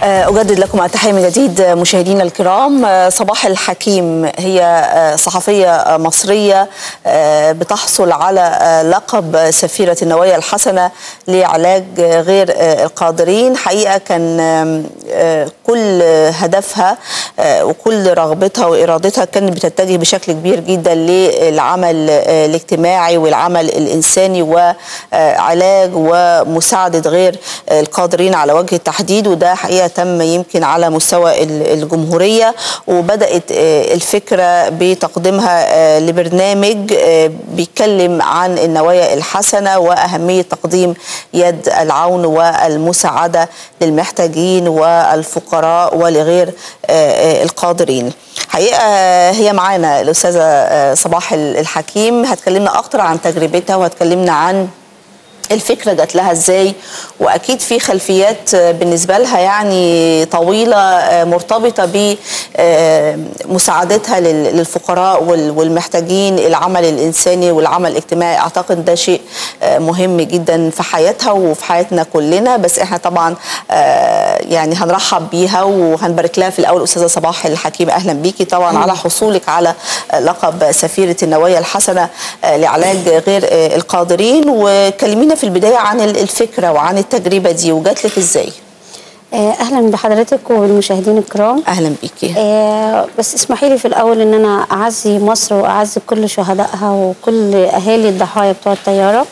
أجدد لكم التحية من جديد مشاهدينا الكرام. صباح الحكيم هي صحفية مصرية بتحصل على لقب سفيرة النوايا الحسنة لعلاج غير القادرين. حقيقة كان كل هدفها وكل رغبتها وإرادتها كانت بتتجه بشكل كبير جدا للعمل الاجتماعي والعمل الإنساني وعلاج ومساعدة غير القادرين على وجه التحديد، وده حقيقة تم يمكن على مستوى الجمهورية. وبدأت الفكرة بتقديمها لبرنامج بيتكلم عن النوايا الحسنة وأهمية تقديم يد العون والمساعدة للمحتاجين والفقراء ولغير القادرين. حقيقة هي معانا الأستاذة صباح الحكيم، هتكلمنا أكتر عن تجربتها وهتكلمنا عن الفكرة جات لها ازاي، واكيد في خلفيات بالنسبة لها يعني طويلة مرتبطة بمساعدتها للفقراء والمحتاجين، العمل الانساني والعمل الاجتماعي. اعتقد ده شيء مهم جدا في حياتها وفي حياتنا كلنا، بس احنا طبعا يعني هنرحب بيها وهنبارك لها في الاول. استاذة صباح الحكيم اهلا بيكي طبعا على حصولك على لقب سفيرة النوايا الحسنة لعلاج غير القادرين، وكلمينا في البداية عن الفكرة وعن التجربة دي وجات لك ازاي؟ اهلا بحضرتك وبالمشاهدين الكرام. اهلا بيكي. بس اسمحي لي في الاول ان انا اعزي مصر واعزي كل شهدائها وكل اهالي الضحايا بتوع الطيارة.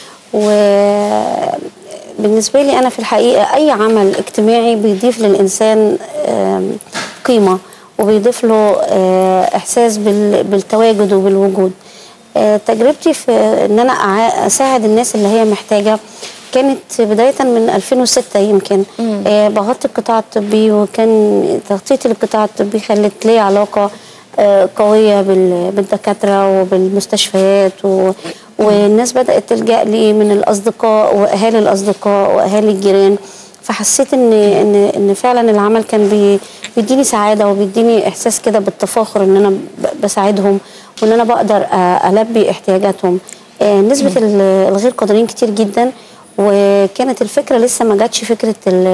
وبالنسبة لي انا في الحقيقة اي عمل اجتماعي بيضيف للانسان قيمة وبيضيف له احساس بالتواجد وبالوجود. تجربتي في ان انا اساعد الناس اللي هي محتاجه كانت بدايه من 2006 يمكن. بغطي القطاع الطبي، وكان تغطيتي للقطاع الطبي خلت لي علاقه قويه بالدكاتره وبالمستشفيات، والناس بدات تلجا لي من الاصدقاء واهالي الاصدقاء واهالي الجيران. فحسيت ان فعلا العمل كان بيديني سعاده وبيديني احساس كده بالتفاخر ان انا بساعدهم وان انا بقدر البي احتياجاتهم. نسبه الغير قادرين كتير جدا، وكانت الفكره لسه ما جاتش فكره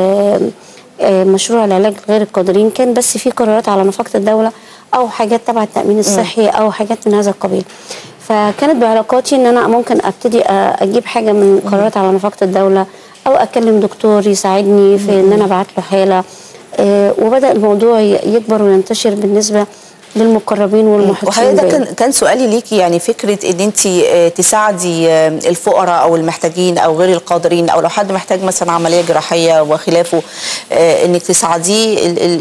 مشروع العلاج غير القادرين، كان بس في قرارات على نفقه الدوله او حاجات تبع التامين الصحي او حاجات من هذا القبيل. فكانت بعلاقاتي ان انا ممكن ابتدي اجيب حاجه من قرارات على نفقه الدوله، او اكلم دكتور يساعدني في ان انا ابعت له حاله. وبدا الموضوع يكبر وينتشر بالنسبه للمقربين والمحيطين. وحقيقة ده كان سؤالي ليكي، يعني فكرة ان انت تساعدي الفقراء او المحتاجين او غير القادرين، او لو حد محتاج مثلا عملية جراحية وخلافه انك تساعديه.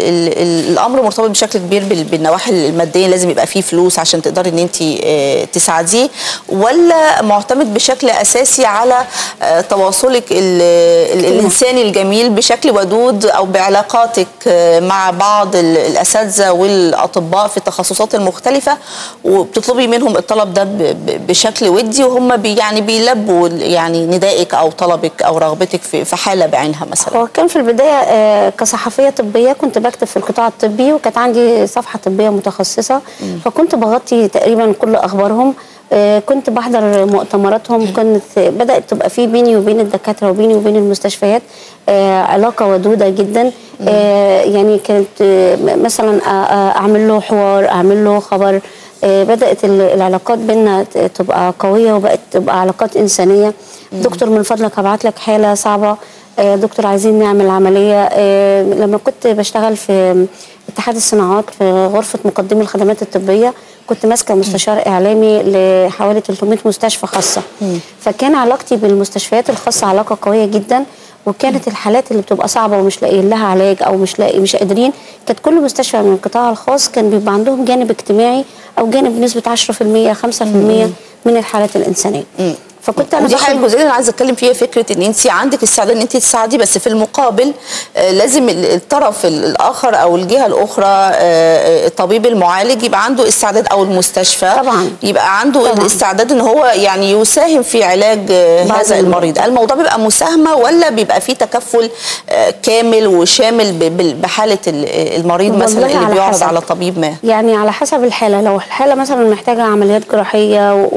الامر مرتبط بشكل كبير بالنواحي المادية، لازم يبقى فيه فلوس عشان تقدري ان انت تساعديه، ولا معتمد بشكل اساسي على تواصلك الانساني الجميل بشكل ودود، او بعلاقاتك مع بعض الاساتذة والاطباء في التخصصات المختلفة وبتطلبي منهم الطلب ده بشكل ودي، وهم يعني بيلبوا يعني ندائك او طلبك او رغبتك في حالة بعينها مثلا؟ هو كان في البداية كصحفية طبية كنت بكتب في القطاع الطبي، وكانت عندي صفحة طبية متخصصة، فكنت بغطي تقريبا كل اخبارهم. كنت بحضر مؤتمراتهم، كانت بدأت تبقى في بيني وبين الدكاترة وبيني وبين المستشفيات علاقة ودودة جدا. يعني كانت مثلا أعمل له حوار، أعمل له خبر. بدأت العلاقات بيننا تبقى قوية وبقت تبقى علاقات إنسانية. دكتور من فضلك هبعت لك حالة صعبة، دكتور عايزين نعمل عملية. لما كنت بشتغل في اتحاد الصناعات في غرفة مقدمي الخدمات الطبية، كنت ماسكة مستشار إعلامي لحوالي 300 مستشفى خاصة. فكان علاقتي بالمستشفيات الخاصة علاقة قوية جدا، وكانت الحالات اللي بتبقى صعبة ومش لاقيين لها علاج أو مش قادرين، كانت كل مستشفى من القطاع الخاص كان بيبقى عندهم جانب اجتماعي أو جانب بنسبة 10% 5% من الحالات الإنسانية. فكنت انا دي حاجه الجزئيه اللي انا عايزه اتكلم فيها، فكره ان انت عندك استعداد ان انت تساعدي، بس في المقابل لازم الطرف الاخر او الجهه الاخرى الطبيب المعالج يبقى عنده استعداد، او المستشفى طبعا يبقى عنده الاستعداد ان هو يعني يساهم في علاج هذا المريض. الموضوع بيبقى مساهمه ولا بيبقى فيه تكفل كامل وشامل بحاله المريض مثلا اللي بيعرض على طبيب ما؟ يعني على حسب الحاله. لو الحاله مثلا محتاجه عمليات جراحيه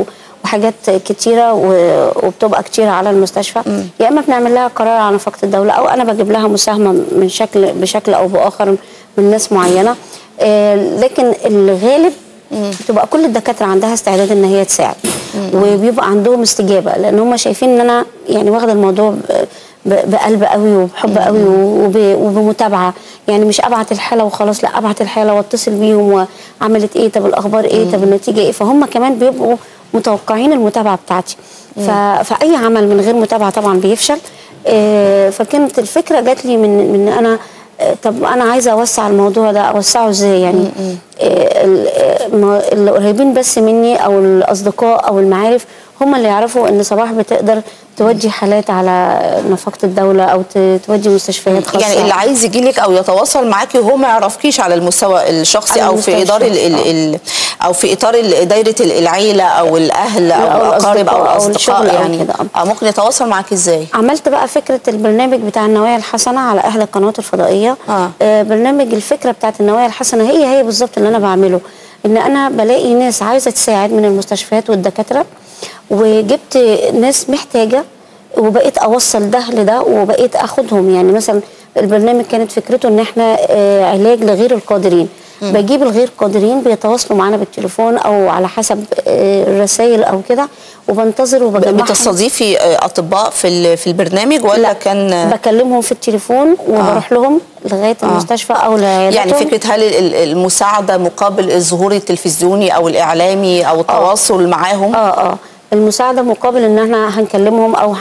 وحاجات كتيره وبتبقى كتيره على المستشفى. يا اما بنعمل لها قرار على نفقه الدوله، او انا بجيب لها مساهمه من بشكل او باخر من ناس معينه. لكن الغالب بتبقى كل الدكاتره عندها استعداد ان هي تساعد، وبيبقى عندهم استجابه، لان هم شايفين ان انا يعني واخده الموضوع بقلب قوي وبحب قوي وبمتابعه. يعني مش ابعت الحاله وخلاص، لا، ابعت الحاله واتصل بيهم وعملت ايه، طب الاخبار ايه، طب النتيجه ايه. فهم كمان بيبقوا متوقعين المتابعه بتاعتي. فاي عمل من غير متابعه طبعا بيفشل. فكانت الفكره جات لي من انا طب انا عايزه اوسع الموضوع ده، اوسعه ازاي؟ يعني اللي قريبين بس مني او الاصدقاء او المعارف هم اللي يعرفوا ان صباح بتقدر تودي حالات على نفقه الدوله او تودي مستشفيات خاصه. يعني اللي عايز يجي لك او يتواصل معاكي وهو ما يعرفكيش على المستوى الشخصي او في اطار او في اطار دايره العيله او الاهل او الاقارب او الاصدقاء، يعني ممكن يتواصل معاكي ازاي؟ عملت بقى فكره البرنامج بتاع النوايا الحسنه على اهل القنوات الفضائيه. برنامج الفكره بتاعت النوايا الحسنه هي بالظبط اللي انا بعمله، ان انا بلاقي ناس عايزه تساعد من المستشفيات والدكاتره، وجبت ناس محتاجه وبقيت اوصل ده لده وبقيت اخدهم. يعني مثلا البرنامج كانت فكرته ان احنا علاج لغير القادرين. بجيب الغير قادرين بيتواصلوا معانا بالتليفون او على حسب الرسائل او كده، وبنتظر وبجمعهم. بتستضيفي اطباء في البرنامج ولا؟ لا، كان بكلمهم في التليفون وبروح لهم لغايه المستشفى او لعيادتهم. يعني فكره هل المساعده مقابل الظهور التلفزيوني او الاعلامي او التواصل معاهم؟ المساعده مقابل ان احنا هنكلمهم او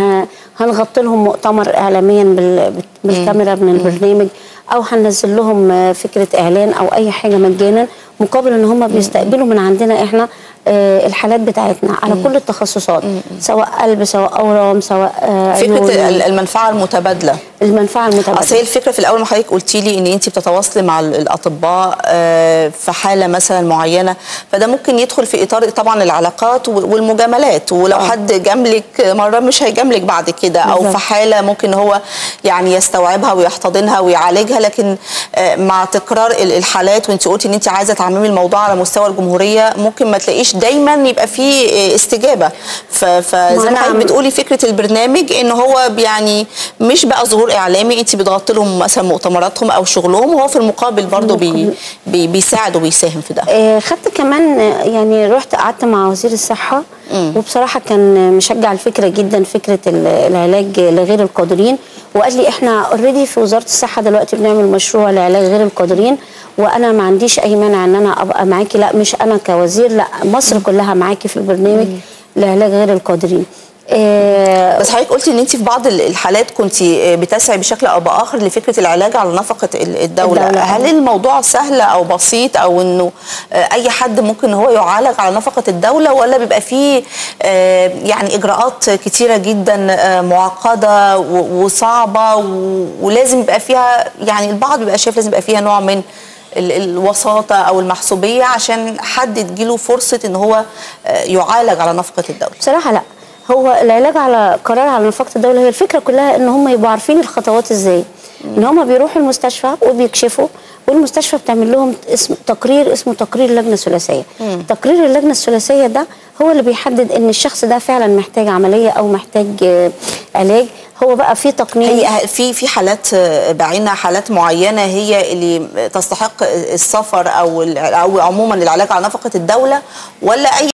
هنغطي لهم مؤتمر اعلاميا بالكاميرا من البرنامج، او هننزل لهم فكره اعلان او اي حاجه مجانا، مقابل ان هم بيستقبلوا من عندنا احنا الحالات بتاعتنا على كل التخصصات، سواء قلب سواء اورام سواء فكره المنفعه المتبادله. اصل هي الفكره في الاول ما حضرتك قلتي لي ان انت بتتواصلي مع الاطباء في حاله مثلا معينه، فده ممكن يدخل في اطار طبعا العلاقات والمجاملات، ولو حد جاملك مره مش هيجاملك بعد كده، او في حاله ممكن هو يعني يستوعبها ويحتضنها ويعالجها. لكن مع تكرار الحالات، وانت قلتي ان انت عايزه تعممي الموضوع على مستوى الجمهوريه، ممكن ما تلاقيش دايما يبقى فيه استجابه. فزي ما حضرتك بتقولي فكره البرنامج ان هو يعني مش بقى ظهور اعلامي، انت بتغطي لهم مثلا مؤتمراتهم او شغلهم، وهو في المقابل برضه بيساعد وبيساهم في ده. خدت كمان يعني رحت قعدت مع وزير الصحه، وبصراحه كان مشجع الفكره جدا، فكره العلاج لغير القادرين، وقال لي احنا اوريدي في وزاره الصحه دلوقتي بنعمل مشروع لعلاج غير القادرين، وانا ما عنديش اي مانع ان انا ابقى معاكي، لا مش انا كوزير، لا مصر كلها معاكي في البرنامج لعلاج غير القادرين. بس حضرتك قلتي ان انت في بعض الحالات كنت بتسعي بشكل او باخر لفكره العلاج على نفقه الدوله. هل الموضوع سهل او بسيط، او انه اي حد ممكن هو يعالج على نفقه الدوله، ولا بيبقى فيه يعني اجراءات كتيره جدا معقده وصعبه ولازم يبقى فيها، يعني البعض بيبقى شايف لازم يبقى فيها نوع من الوساطه او المحسوبيه عشان حد تجيله فرصه ان هو يعالج على نفقه الدوله؟ بصراحه لا، هو العلاج على قرار على نفقه الدوله هي الفكره كلها ان هم يبقوا عارفين الخطوات ازاي. ان هم بيروحوا المستشفى وبيكشفوا، والمستشفى بتعمل لهم تقرير اسمه تقرير اللجنه الثلاثيه. تقرير اللجنه الثلاثيه ده هو اللي بيحدد ان الشخص ده فعلا محتاج عمليه او محتاج علاج. هو بقى في تقنين، هي في حالات بعينها، حالات معينه هي اللي تستحق السفر او عموما العلاج على نفقه الدوله، ولا اي